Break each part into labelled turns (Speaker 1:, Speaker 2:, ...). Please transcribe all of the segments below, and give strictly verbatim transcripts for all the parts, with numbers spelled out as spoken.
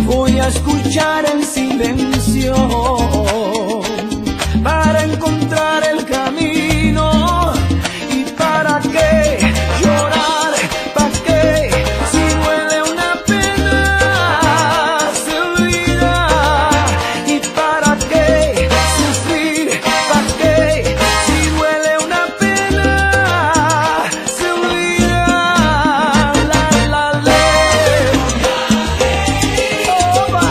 Speaker 1: voy a escuchar el silencio para encontrar el camino. ¿Y para qué llorar? ¿Para qué? Si duele una pena, se olvida. ¿Y para qué sufrir? ¿Para qué? Si duele una pena, se olvida. La, la, la. Opa.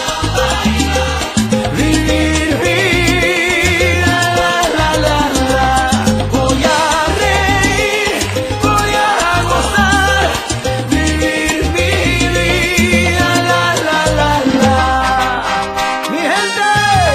Speaker 1: Vivir vida, la, la, la. Voy a reír, voy a gozar. Vivir mi vida, la, la, la, la. Mi gente.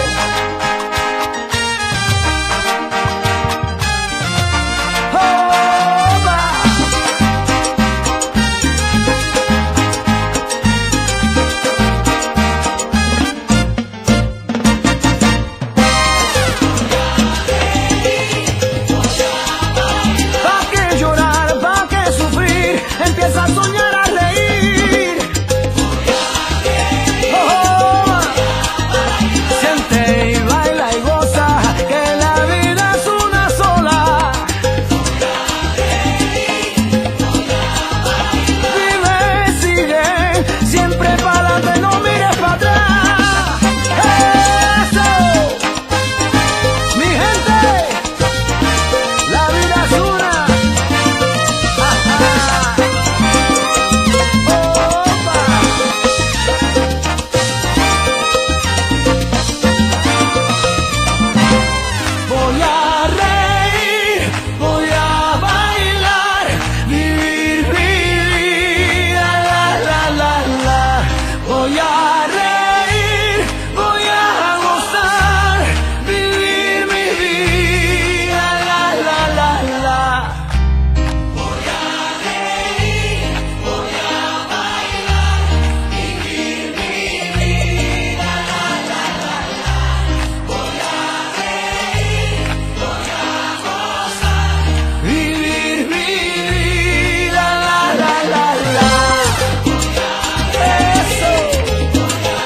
Speaker 1: ¿Pa' qué llorar? ¿Pa' qué sufrir? Empieza a soñar, a reír. Oh, siente y baila y goza, que la vida es una sola. Vive, sigue, siempre para adelante, no mires para atrás. Eso, mi gente, la vida es una. Ajá. Opa. Voy a reír, voy a bailar, vivir mi vida, la, la, la, la. Voy a reír, voy a gozar, vivir mi vida, la, la, la, la. Voy a reír, voy a bailar, vivir mi vida, la, la, la, la. Voy a reír, voy a gozar, vivir mi vida, la, la, la, la. Eso.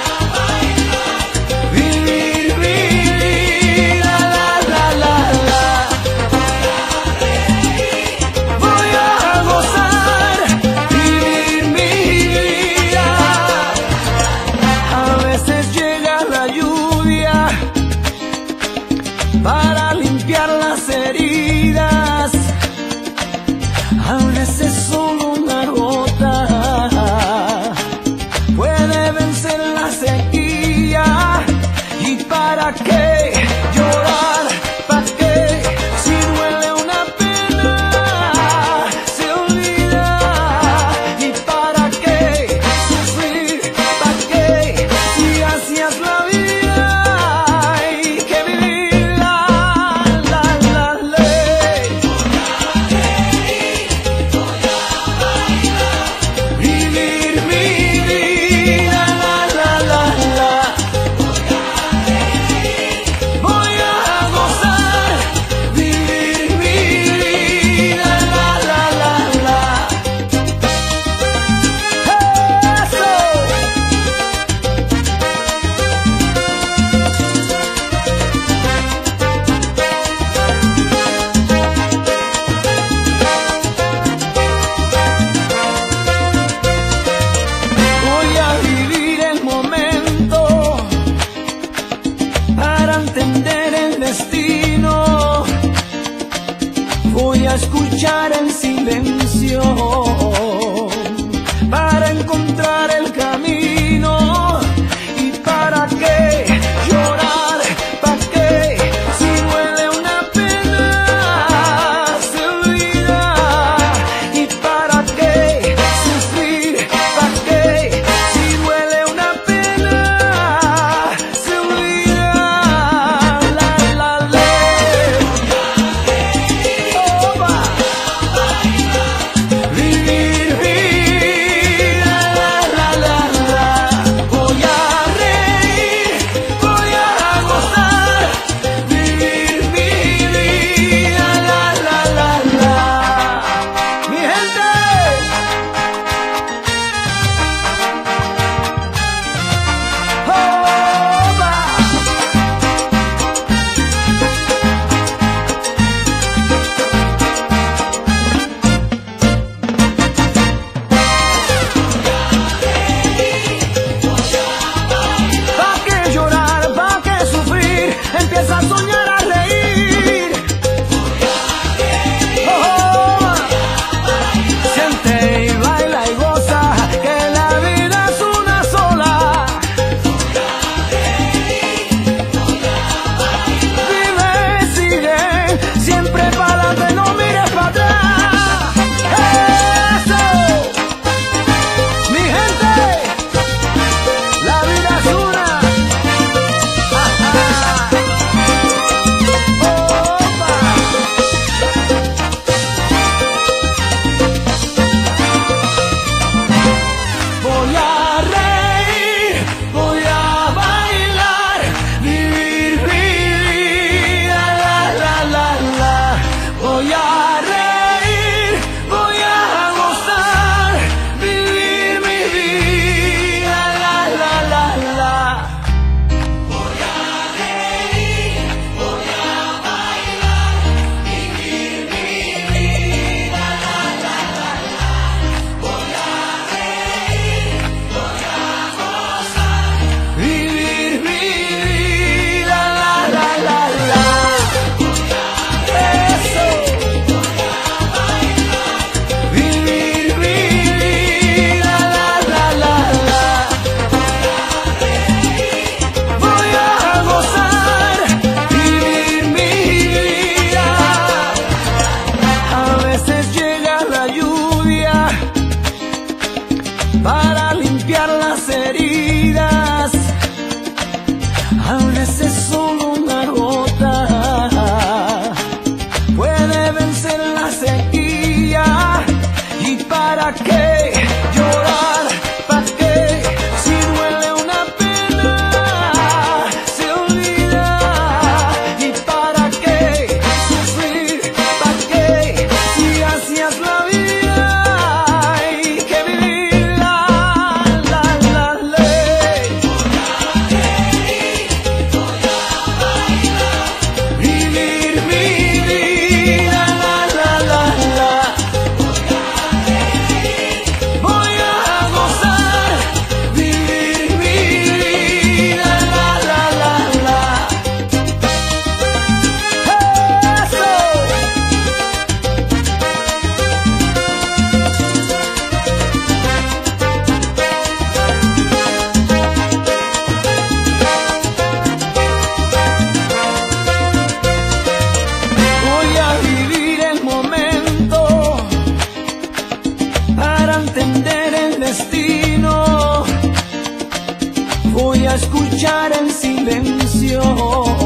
Speaker 1: escuchar el silencio.